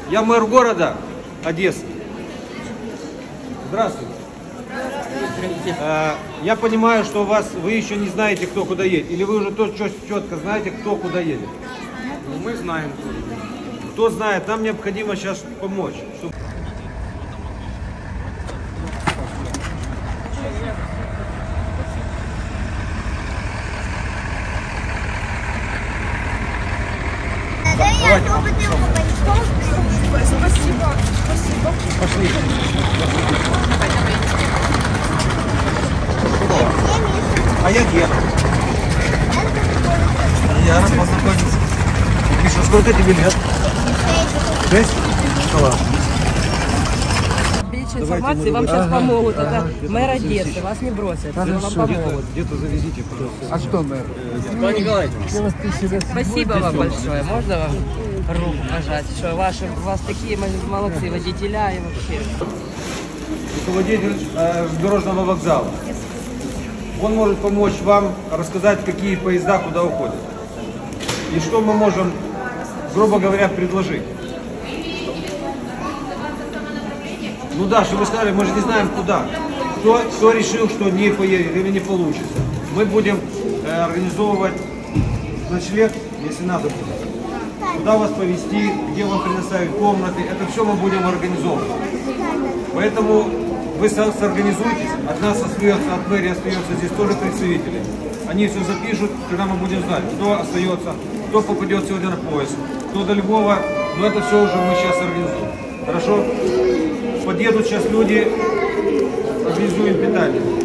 Я мэр города Одессы. Здравствуйте. Я понимаю, что вы еще не знаете, кто куда едет. Или вы уже четко знаете, кто куда едет? Ну, мы знаем. Кто знает, нам необходимо сейчас помочь. Спасибо. Пошли. А я где? Я рад познакомиться. Миша, сколько тебе лет? 6? Класс. Більше інформації вам зараз помогут. Это мэр Одессы, вас не бросят, вам помогут. Где-то завезите, пожалуйста. А что, мэр? Николай Николаевич. Спасибо вам большое. Можно вам руку пожать? Что у вас такие молодцы водителя и вообще. Руководитель дорожного вокзала. Он может помочь вам рассказать, какие поезда куда уходят. И что мы можем, грубо говоря, предложить. Ну да, что вы сказали, мы же не знаем куда. Кто решил, что не поедет или не получится. Мы будем организовывать ночлег, если надо будет. Куда вас повезти, где вам предоставить комнаты. Это все мы будем организовывать. Поэтому вы сорганизуйтесь. От нас остается, от мэрии остается здесь тоже представители. Они все запишут, когда мы будем знать, кто остается, кто попадет сегодня на поезд, кто до Львова. Но это все уже мы сейчас организуем. Хорошо? Подъедут сейчас люди, организуем питание.